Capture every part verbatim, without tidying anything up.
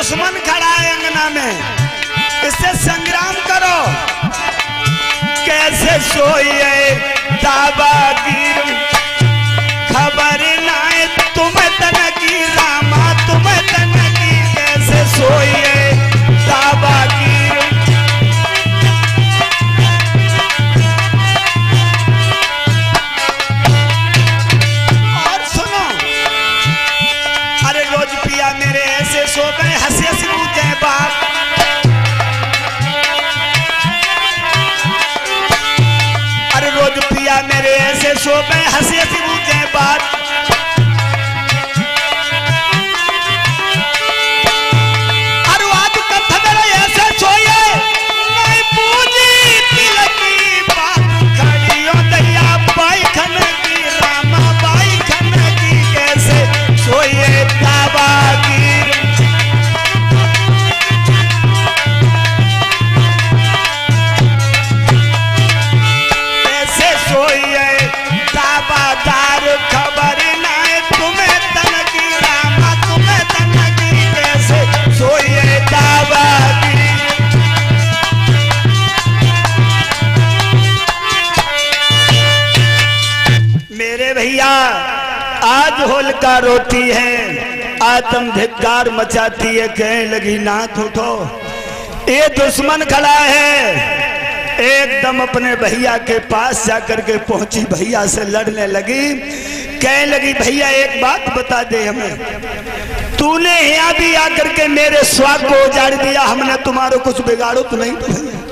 दुश्मन खड़ा है अंगना में, इससे संग्राम करो। कैसे सोइए दावागीर, खबर नाए तुम्हें तनकी रामा तुम्हें तनकी। कैसे सोइए दावागीर, और सुनो, अरे रोज पिया मेरे ऐसे सो गए, हंसी हंसी पूछे बाप। अरे रोज पिया मेरे ऐसे सो गए, हंसी हंसी पूछे बात। अरे आज कथा मेरे ऐसे सोए, नहीं पूजी तिलक की बात। खड़ियों दैया बाई खन की रामा बाई खन की। कैसे सोए दावागीर, सोइए दावादार, खबर नाए तुम्हें तनकी रामा तुम्हें तनकी। कैसे सोइए दावागीर, मेरे भैया आज होलिका रोती है, आत्म धिक्कार मचाती है। कहने लगी नाथ उठो, ये दुश्मन खड़ा है। एकदम अपने भैया के पास जाकर के पहुंची, भैया से लड़ने लगी। कहने लगी भैया एक बात बता दे हमें, तूने यहाँ भी आकर के मेरे स्वाग को उजाड़ दिया, हमने तुम्हारे कुछ बिगाड़ो तो नहीं?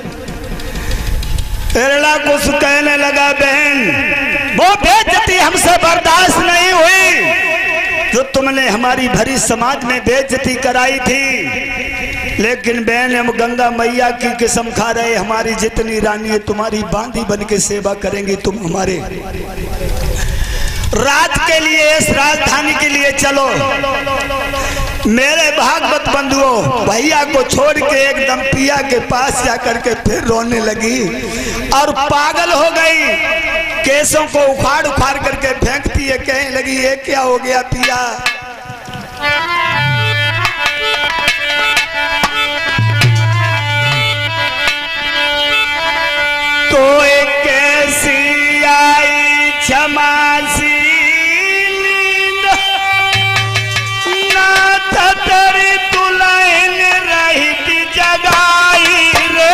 एरला कुछ कहने लगा बहन, वो बेइज्जती हमसे बर्दाश्त नहीं हुई जो तुमने हमारी भरी समाज में बेइज्जती कराई थी। लेकिन बहन हम गंगा मैया की कसम खा रहे, हमारी जितनी रानी है तुम्हारी बांधी बन के सेवा करेंगी। तुम हमारे राज के लिए, इस राजधानी के लिए चलो। मेरे भागवत बंधुओं, भैया को छोड़ के एकदम पिया के पास जाकर के फिर रोने लगी और पागल हो गई। केसों को उखाड़ उखाड़ करके फेंकती है। कहने लगी ये क्या हो गया पिया? तो एक कैसी आई क्षमासी तेरी दुल्हन रही जगाई रे।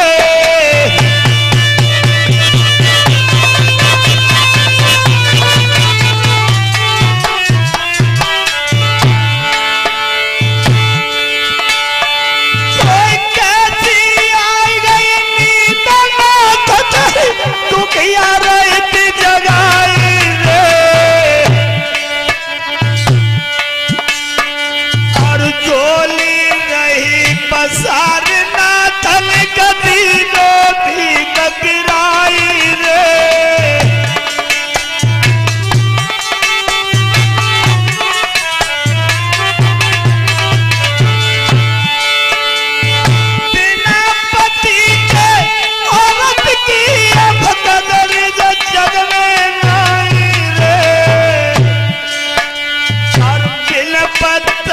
कोई कैसी आई गई नींद में, तू क्या रही जगाई रे। जोली रही पसार नाथन कदीनो भी गिराई रे। बिना पति के औरत की अफकदर जग में नहीं रे। और बिन पति